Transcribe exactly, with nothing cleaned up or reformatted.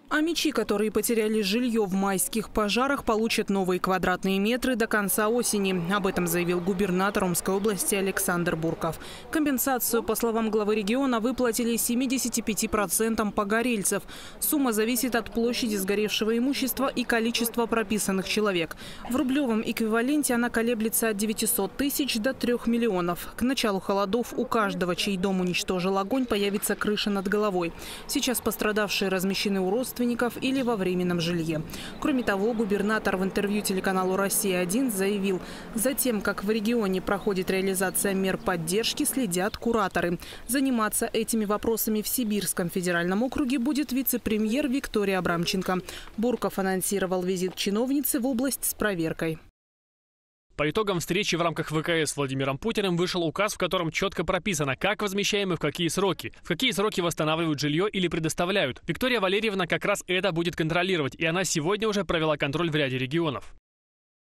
А мечи, которые потеряли жилье в майских пожарах, получат новые квадратные метры до конца осени. Об этом заявил губернатор Омской области Александр Бурков. Компенсацию, по словам главы региона, выплатили семидесяти пяти процентам погорельцев. Сумма зависит от площади сгоревшего имущества и количества прописанных человек. В рублевом эквиваленте она колеблется от девятисот тысяч до трёх миллионов. К началу холодов у каждого, чей дом уничтожил огонь, появится крыша над головой. Сейчас пострадавшие размещены у родственников или во временном жилье. Кроме того, губернатор в интервью телеканалу «Россия один» заявил, за тем, как в регионе проходит реализация мер поддержки, следят кураторы. Заниматься этими вопросами в Сибирском федеральном округе будет вице-премьер Виктория Абрамченко. Бурков анонсировал визит чиновницы в область с проверкой. По итогам встречи в рамках вэ ка эс с Владимиром Путиным вышел указ, в котором четко прописано, как возмещаем и в какие сроки. В какие сроки восстанавливают жилье или предоставляют. Виктория Валерьевна как раз это будет контролировать, и она сегодня уже провела контроль в ряде регионов.